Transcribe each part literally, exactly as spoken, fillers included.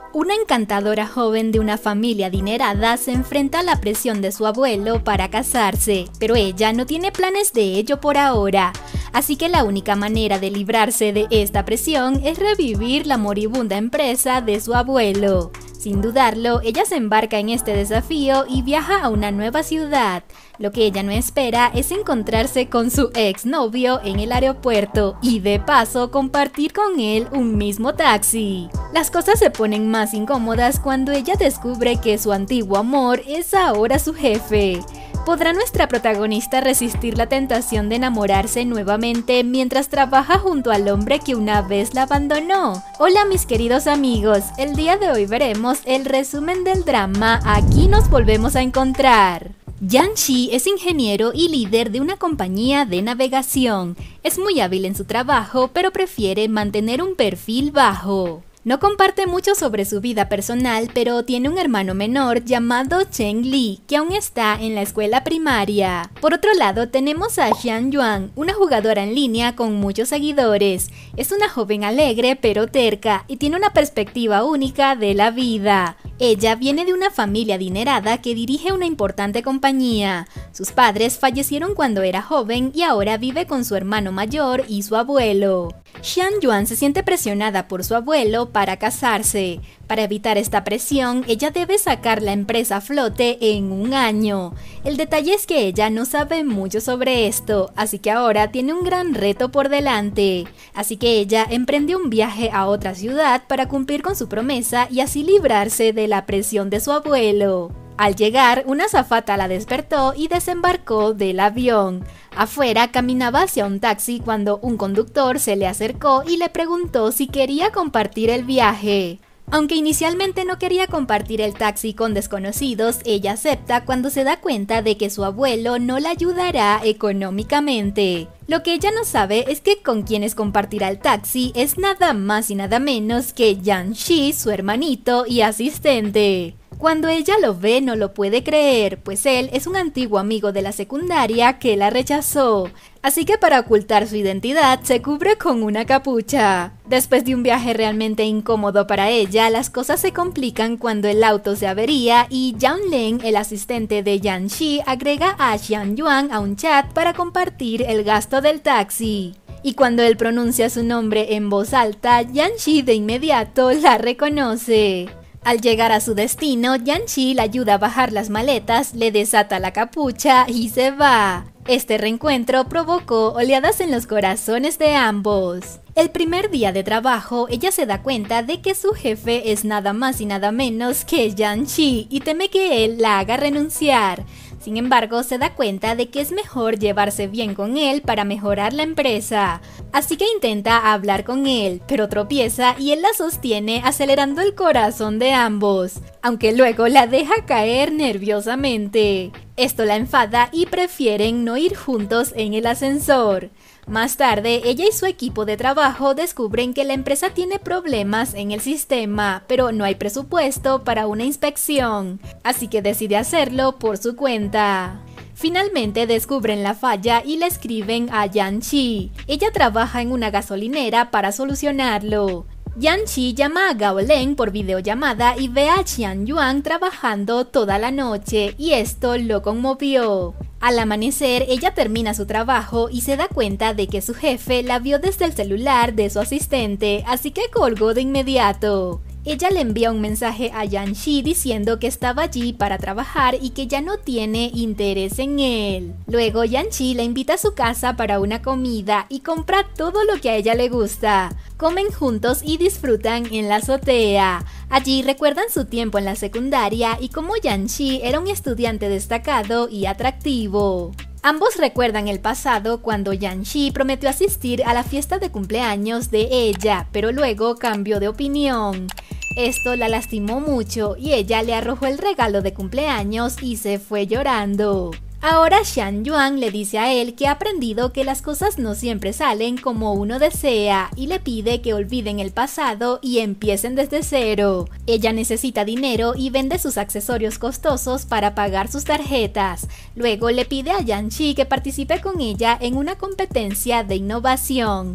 Una encantadora joven de una familia adinerada se enfrenta a la presión de su abuelo para casarse, pero ella no tiene planes de ello por ahora. Así que la única manera de librarse de esta presión es revivir la moribunda empresa de su abuelo. Sin dudarlo, ella se embarca en este desafío y viaja a una nueva ciudad. Lo que ella no espera es encontrarse con su exnovio en el aeropuerto y de paso compartir con él un mismo taxi. Las cosas se ponen más incómodas cuando ella descubre que su antiguo amor es ahora su jefe. ¿Podrá nuestra protagonista resistir la tentación de enamorarse nuevamente mientras trabaja junto al hombre que una vez la abandonó? Hola mis queridos amigos, el día de hoy veremos el resumen del drama Aquí nos volvemos a encontrar. Yang Shi es ingeniero y líder de una compañía de navegación. Es muy hábil en su trabajo, pero prefiere mantener un perfil bajo. No comparte mucho sobre su vida personal, pero tiene un hermano menor llamado Cheng Li, que aún está en la escuela primaria. Por otro lado, tenemos a Xian Yuan, una jugadora en línea con muchos seguidores. Es una joven alegre pero terca y tiene una perspectiva única de la vida. Ella viene de una familia adinerada que dirige una importante compañía. Sus padres fallecieron cuando era joven y ahora vive con su hermano mayor y su abuelo. Xian Yuan se siente presionada por su abuelo para casarse. Para evitar esta presión, ella debe sacar la empresa a flote en un año. El detalle es que ella no sabe mucho sobre esto, así que ahora tiene un gran reto por delante. Así que ella emprendió un viaje a otra ciudad para cumplir con su promesa y así librarse de la presión de su abuelo. Al llegar, una azafata la despertó y desembarcó del avión. Afuera caminaba hacia un taxi cuando un conductor se le acercó y le preguntó si quería compartir el viaje. Aunque inicialmente no quería compartir el taxi con desconocidos, ella acepta cuando se da cuenta de que su abuelo no la ayudará económicamente. Lo que ella no sabe es que con quienes compartirá el taxi es nada más y nada menos que Yang Shi, su hermanito y asistente. Cuando ella lo ve no lo puede creer, pues él es un antiguo amigo de la secundaria que la rechazó. Así que para ocultar su identidad se cubre con una capucha. Después de un viaje realmente incómodo para ella, las cosas se complican cuando el auto se avería y Yang Len, el asistente de Yang Shi, agrega a Xian Yuan a un chat para compartir el gasto del taxi. Y cuando él pronuncia su nombre en voz alta, Yang Shi de inmediato la reconoce. Al llegar a su destino, Yang Shi la ayuda a bajar las maletas, le desata la capucha y se va. Este reencuentro provocó oleadas en los corazones de ambos. El primer día de trabajo, ella se da cuenta de que su jefe es nada más y nada menos que Yang Shi y teme que él la haga renunciar. Sin embargo, se da cuenta de que es mejor llevarse bien con él para mejorar la empresa. Así que intenta hablar con él, pero tropieza y él la sostiene acelerando el corazón de ambos, aunque luego la deja caer nerviosamente. Esto la enfada y prefieren no ir juntos en el ascensor. Más tarde, ella y su equipo de trabajo descubren que la empresa tiene problemas en el sistema, pero no hay presupuesto para una inspección, así que decide hacerlo por su cuenta. Finalmente descubren la falla y le escriben a Yang Shi. Ella trabaja en una gasolinera para solucionarlo. Yang Shi llama a Gao Len por videollamada y ve a Xian Yuan trabajando toda la noche, y esto lo conmovió. Al amanecer, ella termina su trabajo y se da cuenta de que su jefe la vio desde el celular de su asistente, así que colgó de inmediato. Ella le envía un mensaje a Yang Shi diciendo que estaba allí para trabajar y que ya no tiene interés en él. Luego Yang Shi la invita a su casa para una comida y compra todo lo que a ella le gusta. Comen juntos y disfrutan en la azotea. Allí recuerdan su tiempo en la secundaria y cómo Yang Shi era un estudiante destacado y atractivo. Ambos recuerdan el pasado cuando Yang Shi prometió asistir a la fiesta de cumpleaños de ella, pero luego cambió de opinión. Esto la lastimó mucho y ella le arrojó el regalo de cumpleaños y se fue llorando. Ahora Xian Yuan le dice a él que ha aprendido que las cosas no siempre salen como uno desea y le pide que olviden el pasado y empiecen desde cero. Ella necesita dinero y vende sus accesorios costosos para pagar sus tarjetas. Luego le pide a Yang Shi que participe con ella en una competencia de innovación.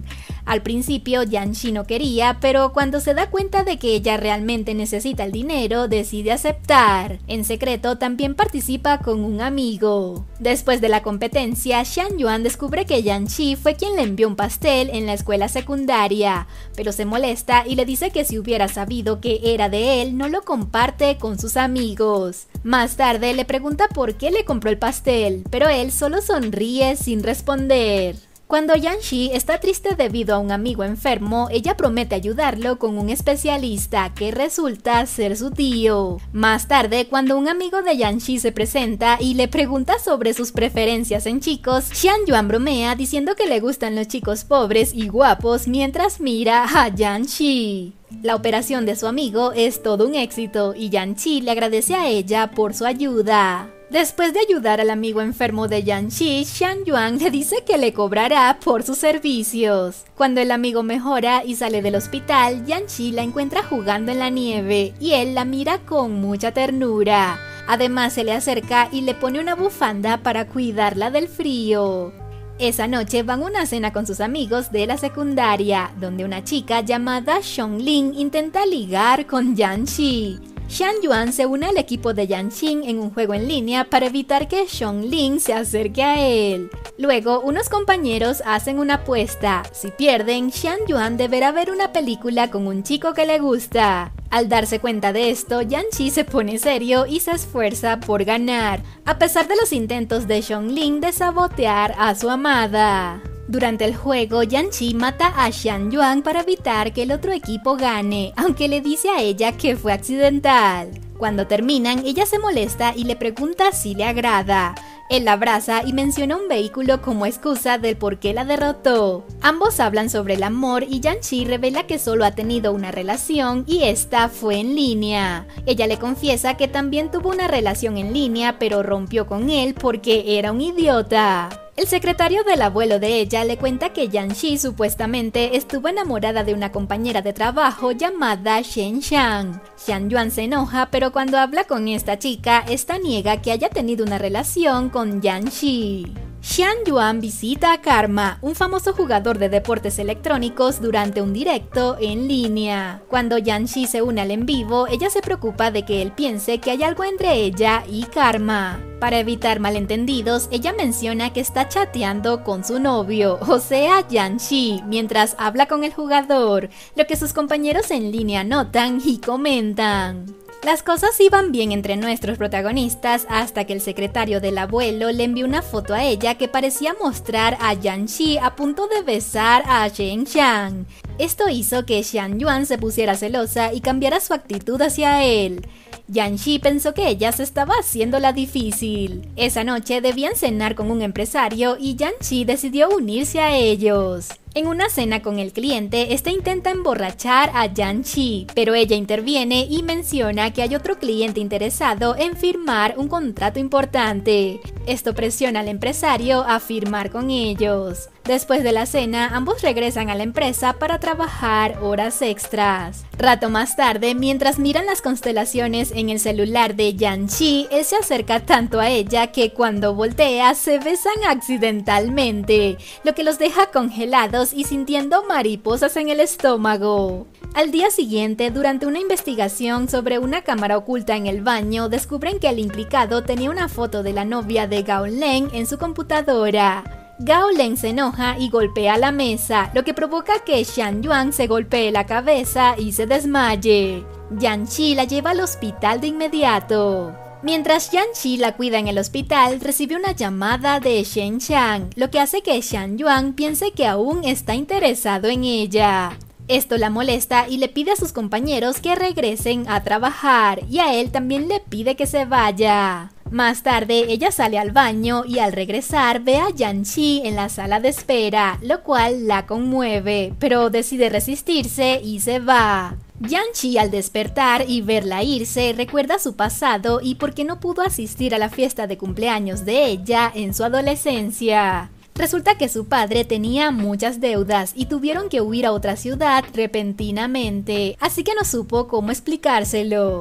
Al principio Yanchi no quería, pero cuando se da cuenta de que ella realmente necesita el dinero, decide aceptar. En secreto también participa con un amigo. Después de la competencia, Xian Yuan descubre que Yanchi fue quien le envió un pastel en la escuela secundaria, pero se molesta y le dice que si hubiera sabido que era de él, no lo comparte con sus amigos. Más tarde le pregunta por qué le compró el pastel, pero él solo sonríe sin responder. Cuando Yanchi está triste debido a un amigo enfermo, ella promete ayudarlo con un especialista que resulta ser su tío. Más tarde, cuando un amigo de Yanchi se presenta y le pregunta sobre sus preferencias en chicos, Xian Yuan bromea diciendo que le gustan los chicos pobres y guapos mientras mira a Yanchi. La operación de su amigo es todo un éxito y Yanchi le agradece a ella por su ayuda. Después de ayudar al amigo enfermo de Yanchi, Xian Yuan le dice que le cobrará por sus servicios. Cuando el amigo mejora y sale del hospital, Yanchi la encuentra jugando en la nieve y él la mira con mucha ternura. Además se le acerca y le pone una bufanda para cuidarla del frío. Esa noche van a una cena con sus amigos de la secundaria, donde una chica llamada Xiongling intenta ligar con Yanchi. Xian Yuan se une al equipo de Yanchi en un juego en línea para evitar que Xiongling se acerque a él. Luego, unos compañeros hacen una apuesta. Si pierden, Xian Yuan deberá ver una película con un chico que le gusta. Al darse cuenta de esto, Yanchi se pone serio y se esfuerza por ganar, a pesar de los intentos de Xiongling de sabotear a su amada. Durante el juego, Yanchi mata a Xian Yuan para evitar que el otro equipo gane, aunque le dice a ella que fue accidental. Cuando terminan, ella se molesta y le pregunta si le agrada. Él la abraza y menciona un vehículo como excusa del por qué la derrotó. Ambos hablan sobre el amor y Yanchi revela que solo ha tenido una relación y esta fue en línea. Ella le confiesa que también tuvo una relación en línea, pero rompió con él porque era un idiota. El secretario del abuelo de ella le cuenta que Yanchi supuestamente estuvo enamorada de una compañera de trabajo llamada Shen Shang. Xian Yuan se enoja, pero cuando habla con esta chica, esta niega que haya tenido una relación con Yanchi. Xian Yuan visita a Karma, un famoso jugador de deportes electrónicos, durante un directo en línea. Cuando Yanchi se une al en vivo, ella se preocupa de que él piense que hay algo entre ella y Karma. Para evitar malentendidos, ella menciona que está chateando con su novio, o sea, Yanchi, mientras habla con el jugador, lo que sus compañeros en línea notan y comentan. Las cosas iban bien entre nuestros protagonistas hasta que el secretario del abuelo le envió una foto a ella que parecía mostrar a Yanchi a punto de besar a Shen Shang. Esto hizo que Xian Yuan se pusiera celosa y cambiara su actitud hacia él. Yanchi pensó que ella se estaba haciendo la difícil. Esa noche debían cenar con un empresario y Yanchi decidió unirse a ellos. En una cena con el cliente, este intenta emborrachar a Yanchi, pero ella interviene y menciona que hay otro cliente interesado en firmar un contrato importante. Esto presiona al empresario a firmar con ellos. Después de la cena, ambos regresan a la empresa para trabajar horas extras. Rato más tarde, mientras miran las constelaciones en el celular de Yanchi, él se acerca tanto a ella que cuando voltea se besan accidentalmente, lo que los deja congelados y sintiendo mariposas en el estómago. Al día siguiente, durante una investigación sobre una cámara oculta en el baño, descubren que el implicado tenía una foto de la novia de Gao Leng en su computadora. Gao Leng se enoja y golpea la mesa, lo que provoca que Xian Yuan se golpee la cabeza y se desmaye. Yanchi la lleva al hospital de inmediato. Mientras Yanchi la cuida en el hospital, recibe una llamada de Shen Shang, lo que hace que Xian Yuan piense que aún está interesado en ella. Esto la molesta y le pide a sus compañeros que regresen a trabajar, y a él también le pide que se vaya. Más tarde, ella sale al baño y al regresar ve a Yanchi en la sala de espera, lo cual la conmueve, pero decide resistirse y se va. Yanchi, al despertar y verla irse, recuerda su pasado y por qué no pudo asistir a la fiesta de cumpleaños de ella en su adolescencia. Resulta que su padre tenía muchas deudas y tuvieron que huir a otra ciudad repentinamente, así que no supo cómo explicárselo.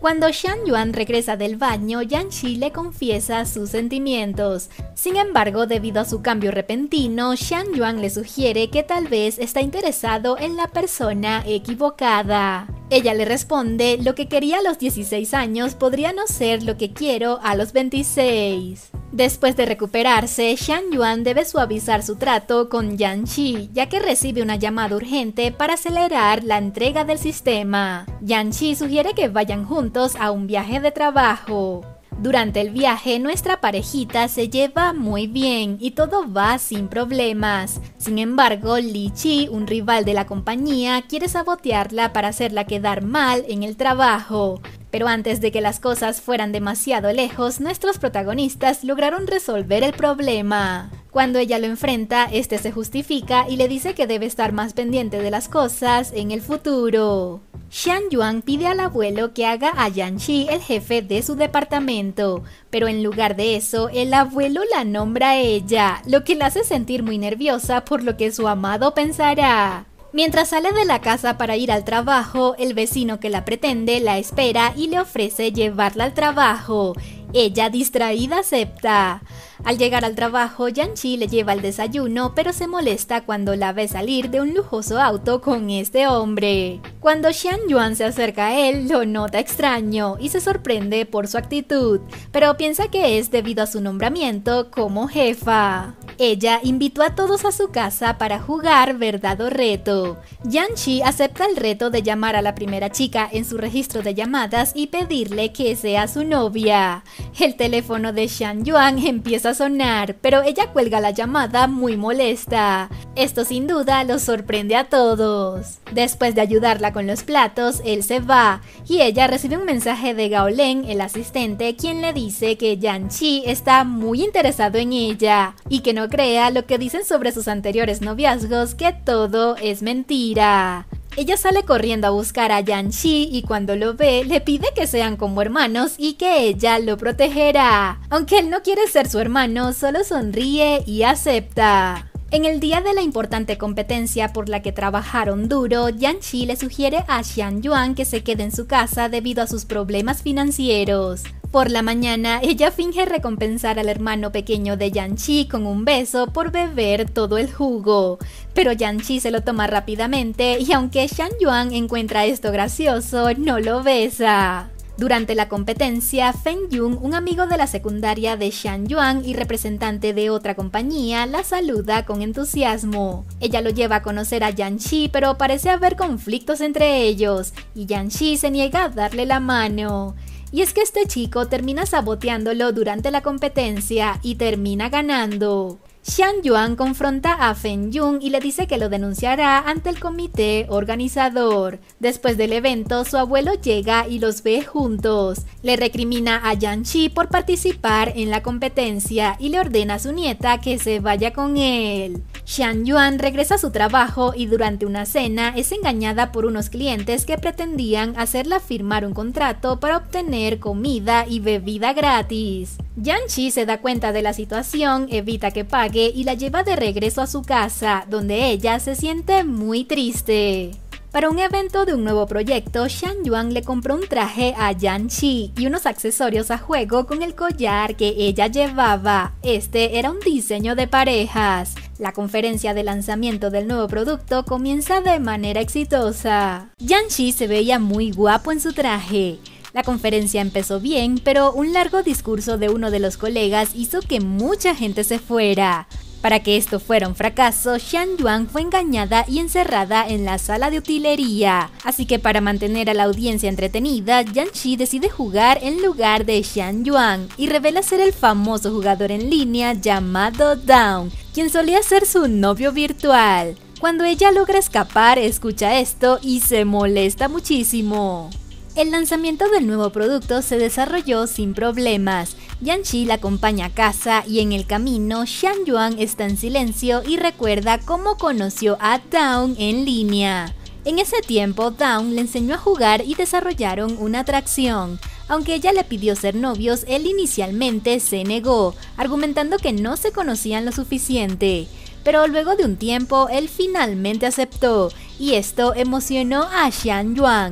Cuando Xian Yuan regresa del baño, Yang Shi le confiesa sus sentimientos. Sin embargo, debido a su cambio repentino, Xian Yuan le sugiere que tal vez está interesado en la persona equivocada. Ella le responde: lo que quería a los dieciséis años podría no ser lo que quiero a los veintiséis. Después de recuperarse, Xian Yuan debe suavizar su trato con Yang Shi, ya que recibe una llamada urgente para acelerar la entrega del sistema. Yang Shi sugiere que vayan juntos a un viaje de trabajo. Durante el viaje, nuestra parejita se lleva muy bien y todo va sin problemas. Sin embargo, Li Chi, un rival de la compañía, quiere sabotearla para hacerla quedar mal en el trabajo. Pero antes de que las cosas fueran demasiado lejos, nuestros protagonistas lograron resolver el problema. Cuando ella lo enfrenta, este se justifica y le dice que debe estar más pendiente de las cosas en el futuro. Xian Yuan pide al abuelo que haga a Yang Shi el jefe de su departamento, pero en lugar de eso, el abuelo la nombra a ella, lo que la hace sentir muy nerviosa por lo que su amado pensará. Mientras sale de la casa para ir al trabajo, el vecino que la pretende la espera y le ofrece llevarla al trabajo. Ella, distraída, acepta. Al llegar al trabajo, Yang Shi le lleva el desayuno, pero se molesta cuando la ve salir de un lujoso auto con este hombre. Cuando Xian Yuan se acerca a él, lo nota extraño y se sorprende por su actitud, pero piensa que es debido a su nombramiento como jefa. Ella invitó a todos a su casa para jugar verdad o reto. Yang Shi acepta el reto de llamar a la primera chica en su registro de llamadas y pedirle que sea su novia. El teléfono de Xian Yuan empieza a sonar, pero ella cuelga la llamada muy molesta. Esto sin duda los sorprende a todos. Después de ayudarla con los platos, él se va y ella recibe un mensaje de Gao Len, el asistente, quien le dice que Yang Shi está muy interesado en ella y que no crea lo que dicen sobre sus anteriores noviazgos, que todo es mentira. Ella sale corriendo a buscar a Yang Shi y cuando lo ve le pide que sean como hermanos y que ella lo protegerá. Aunque él no quiere ser su hermano, solo sonríe y acepta. En el día de la importante competencia por la que trabajaron duro, Yang Shi le sugiere a Xian Yuan que se quede en su casa debido a sus problemas financieros. Por la mañana, ella finge recompensar al hermano pequeño de Yang Shi con un beso por beber todo el jugo. Pero Yang Shi se lo toma rápidamente y aunque Xian Yuan encuentra esto gracioso, no lo besa. Durante la competencia, Feng Yun, un amigo de la secundaria de Xian Yuan y representante de otra compañía, la saluda con entusiasmo. Ella lo lleva a conocer a Yang Shi, pero parece haber conflictos entre ellos, y Yang Shi se niega a darle la mano. Y es que este chico termina saboteándolo durante la competencia y termina ganando. Xian Yuan confronta a Feng Yun y le dice que lo denunciará ante el comité organizador. Después del evento, su abuelo llega y los ve juntos. Le recrimina a Yang Shi por participar en la competencia y le ordena a su nieta que se vaya con él. Xian Yuan regresa a su trabajo y durante una cena es engañada por unos clientes que pretendían hacerla firmar un contrato para obtener comida y bebida gratis. Yang Shi se da cuenta de la situación, evita que pague y la lleva de regreso a su casa, donde ella se siente muy triste. Para un evento de un nuevo proyecto, Xian Yuan le compró un traje a Yang Shi y unos accesorios a juego con el collar que ella llevaba. Este era un diseño de parejas. La conferencia de lanzamiento del nuevo producto comienza de manera exitosa. Yang Shi se veía muy guapo en su traje. La conferencia empezó bien, pero un largo discurso de uno de los colegas hizo que mucha gente se fuera. Para que esto fuera un fracaso, Xian Yuan fue engañada y encerrada en la sala de utilería. Así que para mantener a la audiencia entretenida, Yang Shi decide jugar en lugar de Xian Yuan y revela ser el famoso jugador en línea llamado Dawn, quien solía ser su novio virtual. Cuando ella logra escapar, escucha esto y se molesta muchísimo. El lanzamiento del nuevo producto se desarrolló sin problemas. Yang Shi la acompaña a casa y en el camino Xian Yuan está en silencio y recuerda cómo conoció a Dawn en línea. En ese tiempo, Dawn le enseñó a jugar y desarrollaron una atracción. Aunque ella le pidió ser novios, él inicialmente se negó, argumentando que no se conocían lo suficiente. Pero luego de un tiempo, él finalmente aceptó, y esto emocionó a Xian Yuan.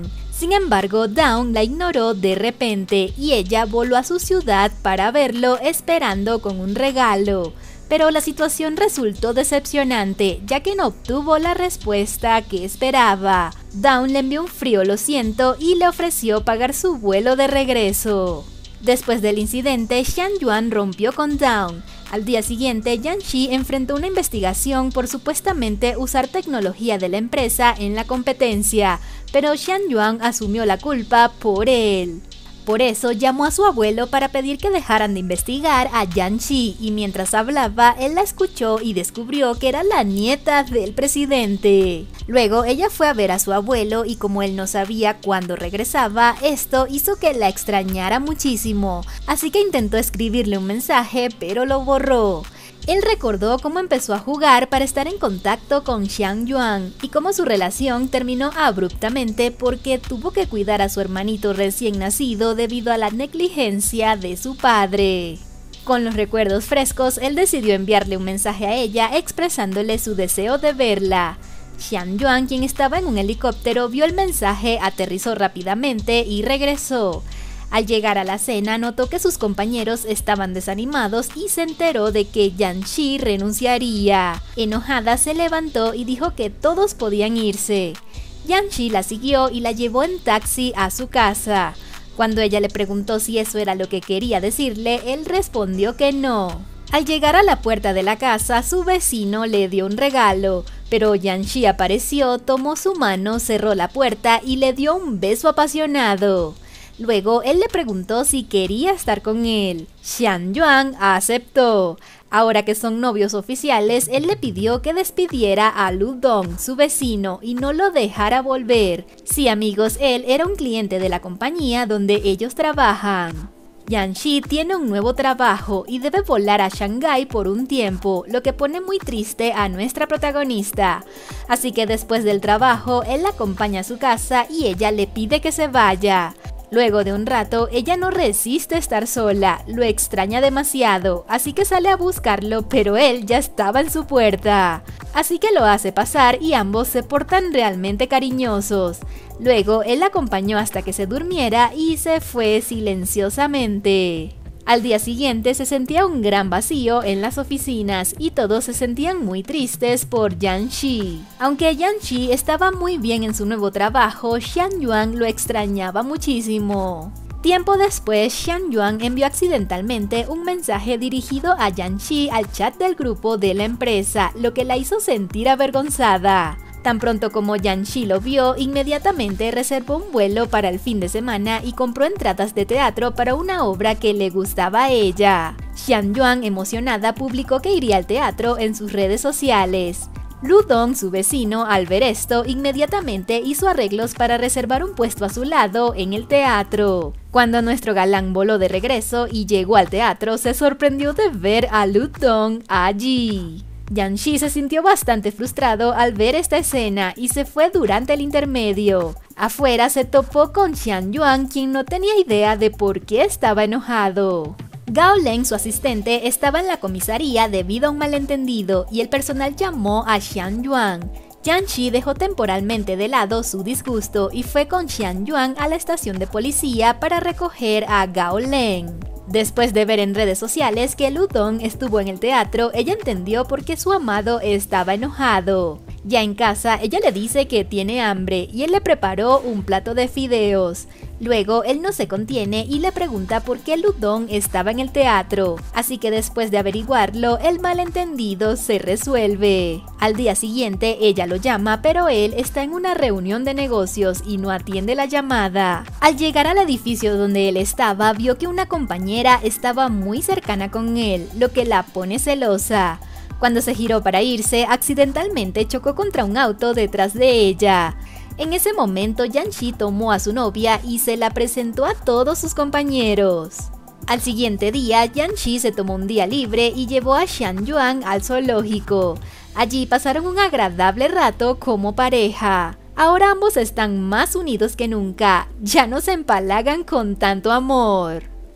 Sin embargo, Dawn la ignoró de repente y ella voló a su ciudad para verlo esperando con un regalo. Pero la situación resultó decepcionante, ya que no obtuvo la respuesta que esperaba. Dawn le envió un frío "lo siento" y le ofreció pagar su vuelo de regreso. Después del incidente, Xian Yuan rompió con Dawn. Al día siguiente, Yang Shi enfrentó una investigación por supuestamente usar tecnología de la empresa en la competencia, pero Xian Yuan asumió la culpa por él. Por eso llamó a su abuelo para pedir que dejaran de investigar a Yang Shi, y mientras hablaba, él la escuchó y descubrió que era la nieta del presidente. Luego ella fue a ver a su abuelo y como él no sabía cuándo regresaba, esto hizo que la extrañara muchísimo, así que intentó escribirle un mensaje pero lo borró. Él recordó cómo empezó a jugar para estar en contacto con Xian Yuan y cómo su relación terminó abruptamente porque tuvo que cuidar a su hermanito recién nacido debido a la negligencia de su padre. Con los recuerdos frescos, él decidió enviarle un mensaje a ella expresándole su deseo de verla. Xian Yuan, quien estaba en un helicóptero, vio el mensaje, aterrizó rápidamente y regresó. Al llegar a la cena, notó que sus compañeros estaban desanimados y se enteró de que Yang Shi renunciaría. Enojada, se levantó y dijo que todos podían irse. Yang Shi la siguió y la llevó en taxi a su casa. Cuando ella le preguntó si eso era lo que quería decirle, él respondió que no. Al llegar a la puerta de la casa, su vecino le dio un regalo, pero Yang Shi apareció, tomó su mano, cerró la puerta y le dio un beso apasionado. Luego él le preguntó si quería estar con él. Xian Yuan aceptó. Ahora que son novios oficiales, él le pidió que despidiera a Lu Dong, su vecino, y no lo dejara volver. Sí, amigos, él era un cliente de la compañía donde ellos trabajan. Yang Shi tiene un nuevo trabajo y debe volar a Shanghái por un tiempo, lo que pone muy triste a nuestra protagonista. Así que después del trabajo, él la acompaña a su casa y ella le pide que se vaya. Luego de un rato, ella no resiste estar sola, lo extraña demasiado, así que sale a buscarlo, pero él ya estaba en su puerta. Así que lo hace pasar y ambos se portan realmente cariñosos. Luego, él la acompañó hasta que se durmiera y se fue silenciosamente. Al día siguiente se sentía un gran vacío en las oficinas y todos se sentían muy tristes por Yang Shi. Aunque Yang Shi estaba muy bien en su nuevo trabajo, Xian Yuan lo extrañaba muchísimo. Tiempo después, Xian Yuan envió accidentalmente un mensaje dirigido a Yang Shi al chat del grupo de la empresa, lo que la hizo sentir avergonzada. Tan pronto como Yang Shi lo vio, inmediatamente reservó un vuelo para el fin de semana y compró entradas de teatro para una obra que le gustaba a ella. Xian Yuan, emocionada, publicó que iría al teatro en sus redes sociales. Lu Dong, su vecino, al ver esto, inmediatamente hizo arreglos para reservar un puesto a su lado en el teatro. Cuando nuestro galán voló de regreso y llegó al teatro, se sorprendió de ver a Lu Dong allí. Yang Shi se sintió bastante frustrado al ver esta escena y se fue durante el intermedio. Afuera se topó con Xian Yuan, quien no tenía idea de por qué estaba enojado. Gao Leng, su asistente, estaba en la comisaría debido a un malentendido y el personal llamó a Xian Yuan. Yang Shi dejó temporalmente de lado su disgusto y fue con Xian Yuan a la estación de policía para recoger a Gao Leng. Después de ver en redes sociales que Lu Dong estuvo en el teatro, ella entendió por qué su amado estaba enojado. Ya en casa, ella le dice que tiene hambre y él le preparó un plato de fideos. Luego, él no se contiene y le pregunta por qué Lu Dong estaba en el teatro. Así que después de averiguarlo, el malentendido se resuelve. Al día siguiente, ella lo llama, pero él está en una reunión de negocios y no atiende la llamada. Al llegar al edificio donde él estaba, vio que una compañera estaba muy cercana con él, lo que la pone celosa. Cuando se giró para irse, accidentalmente chocó contra un auto detrás de ella. En ese momento, Yang Shi tomó a su novia y se la presentó a todos sus compañeros. Al siguiente día, Yang Shi se tomó un día libre y llevó a Xian Yuan al zoológico. Allí pasaron un agradable rato como pareja. Ahora ambos están más unidos que nunca, ya no se empalagan con tanto amor.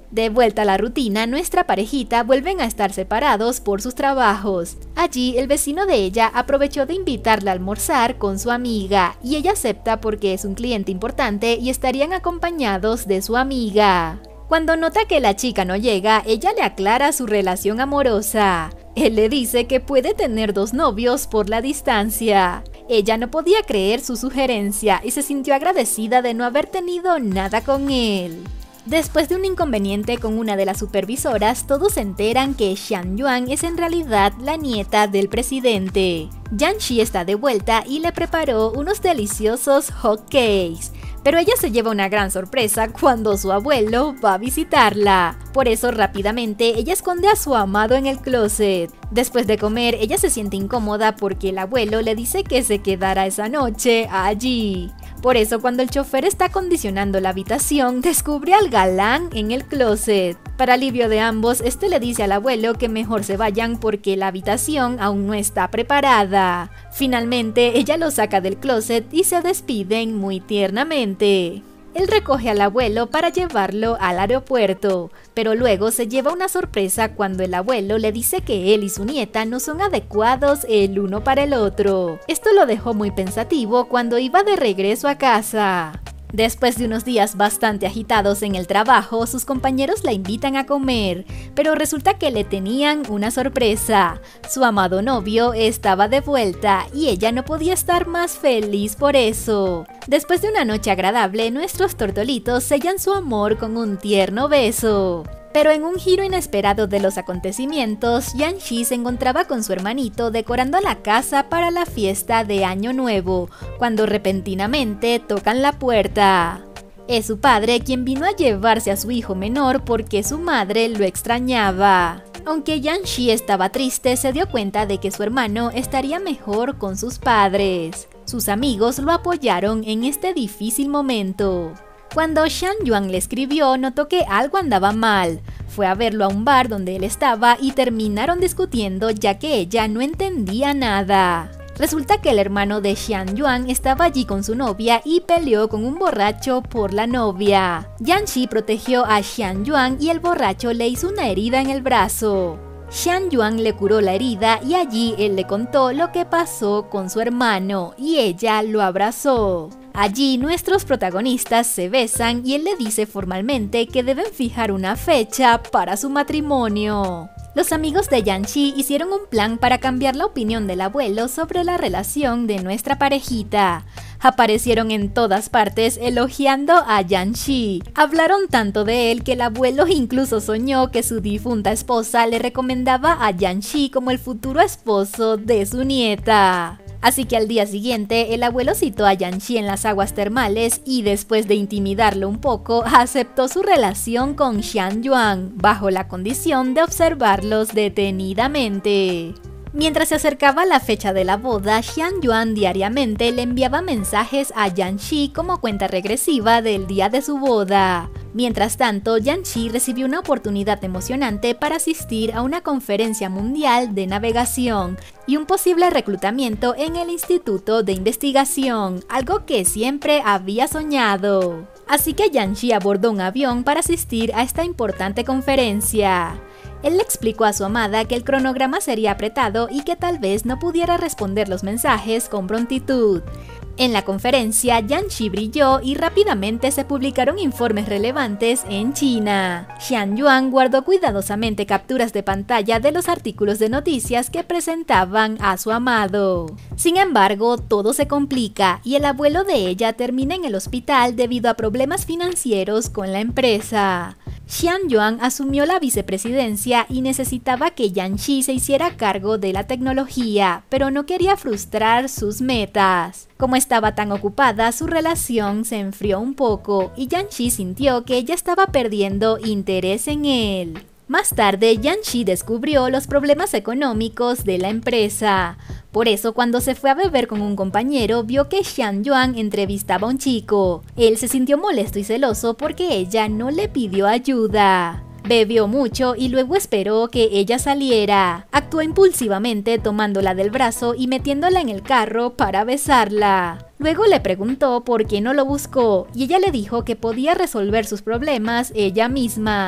De vuelta a la rutina, nuestra parejita vuelven a estar separados por sus trabajos. Allí, el vecino de ella aprovechó de invitarla a almorzar con su amiga, y ella acepta porque es un cliente importante y estarían acompañados de su amiga. Cuando nota que la chica no llega, ella le aclara su relación amorosa. Él le dice que puede tener dos novios por la distancia. Ella no podía creer su sugerencia y se sintió agradecida de no haber tenido nada con él. Después de un inconveniente con una de las supervisoras, todos se enteran que Xian Yuan es en realidad la nieta del presidente. Yang Shi está de vuelta y le preparó unos deliciosos hot cakes. Pero ella se lleva una gran sorpresa cuando su abuelo va a visitarla. Por eso rápidamente ella esconde a su amado en el closet. Después de comer, ella se siente incómoda porque el abuelo le dice que se quedará esa noche allí. Por eso cuando el chofer está acondicionando la habitación, descubre al galán en el closet. Para alivio de ambos, este le dice al abuelo que mejor se vayan porque la habitación aún no está preparada. Finalmente, ella lo saca del closet y se despiden muy tiernamente. Él recoge al abuelo para llevarlo al aeropuerto, pero luego se lleva una sorpresa cuando el abuelo le dice que él y su nieta no son adecuados el uno para el otro. Esto lo dejó muy pensativo cuando iba de regreso a casa. Después de unos días bastante agitados en el trabajo, sus compañeros la invitan a comer, pero resulta que le tenían una sorpresa. Su amado novio estaba de vuelta y ella no podía estar más feliz por eso. Después de una noche agradable, nuestros tortolitos sellan su amor con un tierno beso. Pero en un giro inesperado de los acontecimientos, Yang Shi se encontraba con su hermanito decorando la casa para la fiesta de Año Nuevo, cuando repentinamente tocan la puerta. Es su padre quien vino a llevarse a su hijo menor porque su madre lo extrañaba. Aunque Yang Shi estaba triste, se dio cuenta de que su hermano estaría mejor con sus padres. Sus amigos lo apoyaron en este difícil momento. Cuando Xian Yuan le escribió, notó que algo andaba mal. Fue a verlo a un bar donde él estaba y terminaron discutiendo ya que ella no entendía nada. Resulta que el hermano de Xian Yuan estaba allí con su novia y peleó con un borracho por la novia. Yang Shi protegió a Xian Yuan y el borracho le hizo una herida en el brazo. Xian Yuan le curó la herida y allí él le contó lo que pasó con su hermano y ella lo abrazó. Allí nuestros protagonistas se besan y él le dice formalmente que deben fijar una fecha para su matrimonio. Los amigos de Yang Shi hicieron un plan para cambiar la opinión del abuelo sobre la relación de nuestra parejita. Aparecieron en todas partes elogiando a Yang Shi. Hablaron tanto de él que el abuelo incluso soñó que su difunta esposa le recomendaba a Yang Shi como el futuro esposo de su nieta. Así que al día siguiente, el abuelo citó a Yang Shi en las aguas termales y después de intimidarlo un poco, aceptó su relación con Xian Yuan, bajo la condición de observarlos detenidamente. Mientras se acercaba la fecha de la boda, Xian Yuan diariamente le enviaba mensajes a Yang Shi como cuenta regresiva del día de su boda. Mientras tanto, Yang Shi recibió una oportunidad emocionante para asistir a una conferencia mundial de navegación y un posible reclutamiento en el Instituto de Investigación, algo que siempre había soñado. Así que Yang Shi abordó un avión para asistir a esta importante conferencia. Él le explicó a su amada que el cronograma sería apretado y que tal vez no pudiera responder los mensajes con prontitud. En la conferencia, Yang Shi brilló y rápidamente se publicaron informes relevantes en China. Xian Yuan guardó cuidadosamente capturas de pantalla de los artículos de noticias que presentaban a su amado. Sin embargo, todo se complica y el abuelo de ella termina en el hospital debido a problemas financieros con la empresa. Xian Yuan asumió la vicepresidencia y necesitaba que Yang Shi se hiciera cargo de la tecnología, pero no quería frustrar sus metas. Como estaba tan ocupada, su relación se enfrió un poco y Yang Shi sintió que ella estaba perdiendo interés en él. Más tarde, Yang Shi descubrió los problemas económicos de la empresa. Por eso, cuando se fue a beber con un compañero, vio que Xian Yuan entrevistaba a un chico. Él se sintió molesto y celoso porque ella no le pidió ayuda. Bebió mucho y luego esperó que ella saliera. Actuó impulsivamente tomándola del brazo y metiéndola en el carro para besarla. Luego le preguntó por qué no lo buscó y ella le dijo que podía resolver sus problemas ella misma.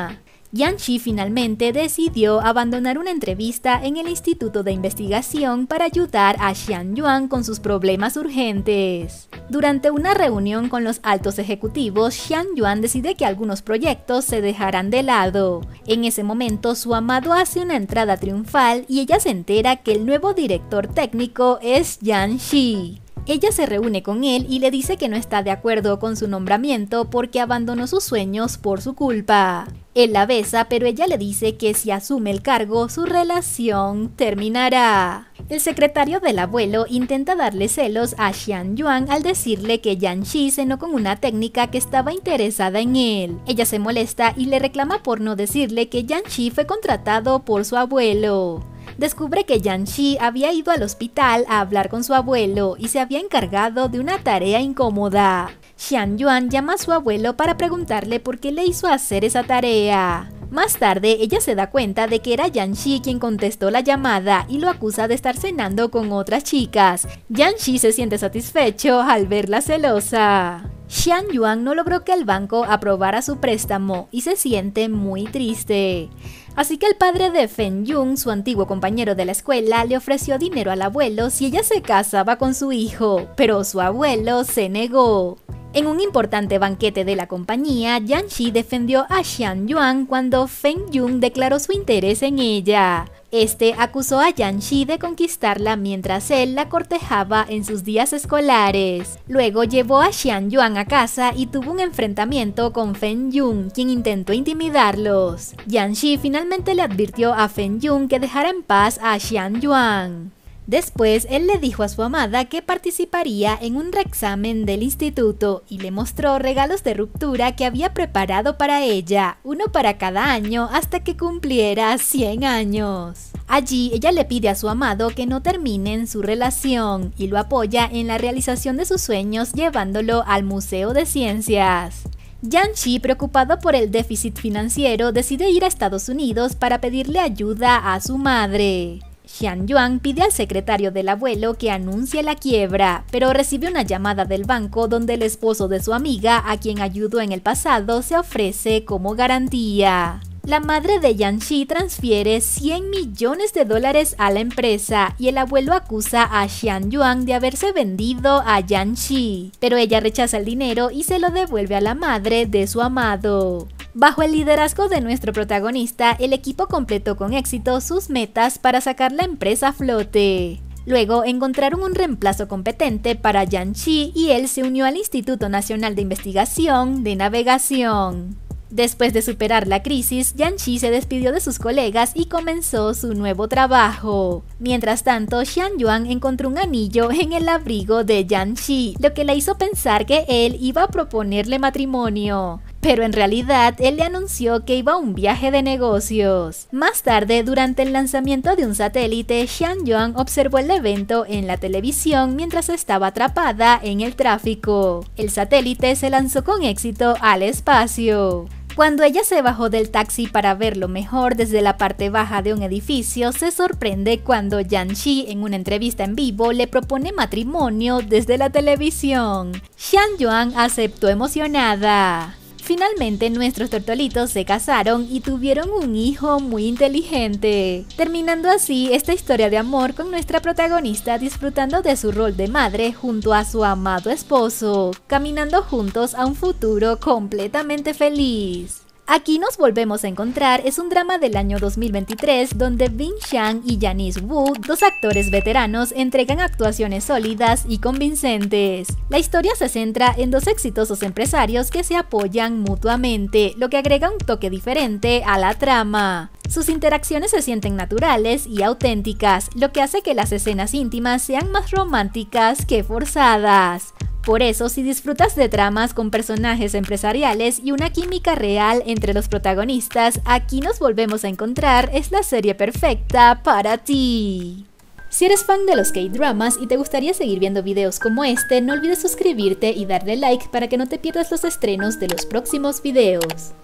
Yanxi finalmente decidió abandonar una entrevista en el Instituto de Investigación para ayudar a Xianyuan con sus problemas urgentes. Durante una reunión con los altos ejecutivos, Xianyuan decide que algunos proyectos se dejarán de lado. En ese momento, su amado hace una entrada triunfal y ella se entera que el nuevo director técnico es Yanxi. Ella se reúne con él y le dice que no está de acuerdo con su nombramiento porque abandonó sus sueños por su culpa. Él la besa, pero ella le dice que si asume el cargo, su relación terminará. El secretario del abuelo intenta darle celos a Xianyuan al decirle que Yanxi cenó con una técnica que estaba interesada en él. Ella se molesta y le reclama por no decirle que Yanxi fue contratado por su abuelo. Descubre que Yanxi había ido al hospital a hablar con su abuelo y se había encargado de una tarea incómoda. Xianyuan llama a su abuelo para preguntarle por qué le hizo hacer esa tarea. Más tarde, ella se da cuenta de que era Yanxi quien contestó la llamada y lo acusa de estar cenando con otras chicas. Yanxi se siente satisfecho al verla celosa. Xianyuan no logró que el banco aprobara su préstamo y se siente muy triste. Así que el padre de Fengyun, su antiguo compañero de la escuela, le ofreció dinero al abuelo si ella se casaba con su hijo, pero su abuelo se negó. En un importante banquete de la compañía, Yanxi defendió a Xianyuan cuando Fengyun declaró su interés en ella. Este acusó a Yanxi de conquistarla mientras él la cortejaba en sus días escolares. Luego llevó a Xianyuan a casa y tuvo un enfrentamiento con Fengyun, quien intentó intimidarlos. Yanxi finalmente le advirtió a Fengyun que dejara en paz a Xianyuan. Después, él le dijo a su amada que participaría en un reexamen del instituto y le mostró regalos de ruptura que había preparado para ella, uno para cada año hasta que cumpliera cien años. Allí, ella le pide a su amado que no terminen su relación y lo apoya en la realización de sus sueños llevándolo al Museo de Ciencias. Yanxi, preocupado por el déficit financiero, decide ir a Estados Unidos para pedirle ayuda a su madre. Xianyuan pide al secretario del abuelo que anuncie la quiebra, pero recibe una llamada del banco donde el esposo de su amiga, a quien ayudó en el pasado, se ofrece como garantía. La madre de Yanxi transfiere cien millones de dólares a la empresa y el abuelo acusa a Xianyuan de haberse vendido a Yanxi, pero ella rechaza el dinero y se lo devuelve a la madre de su amado. Bajo el liderazgo de nuestro protagonista, el equipo completó con éxito sus metas para sacar la empresa a flote. Luego encontraron un reemplazo competente para Yanxi y él se unió al Instituto Nacional de Investigación de Navegación. Después de superar la crisis, Yanxi se despidió de sus colegas y comenzó su nuevo trabajo. Mientras tanto, Xianyuan encontró un anillo en el abrigo de Yanxi, lo que le hizo pensar que él iba a proponerle matrimonio. Pero en realidad, él le anunció que iba a un viaje de negocios. Más tarde, durante el lanzamiento de un satélite, Xianyuan observó el evento en la televisión mientras estaba atrapada en el tráfico. El satélite se lanzó con éxito al espacio. Cuando ella se bajó del taxi para verlo mejor desde la parte baja de un edificio, se sorprende cuando Yanxi, en una entrevista en vivo, le propone matrimonio desde la televisión. Xianyuan aceptó emocionada. Finalmente, nuestros tortolitos se casaron y tuvieron un hijo muy inteligente, terminando así esta historia de amor con nuestra protagonista disfrutando de su rol de madre junto a su amado esposo, caminando juntos a un futuro completamente feliz. Aquí nos volvemos a encontrar es un drama del año dos mil veintitrés donde Bing Xiang y Janice Wu, dos actores veteranos, entregan actuaciones sólidas y convincentes. La historia se centra en dos exitosos empresarios que se apoyan mutuamente, lo que agrega un toque diferente a la trama. Sus interacciones se sienten naturales y auténticas, lo que hace que las escenas íntimas sean más románticas que forzadas. Por eso, si disfrutas de tramas con personajes empresariales y una química real entre los protagonistas, Aquí nos volvemos a encontrar es la serie perfecta para ti. Si eres fan de los K-dramas y te gustaría seguir viendo videos como este, no olvides suscribirte y darle like para que no te pierdas los estrenos de los próximos videos.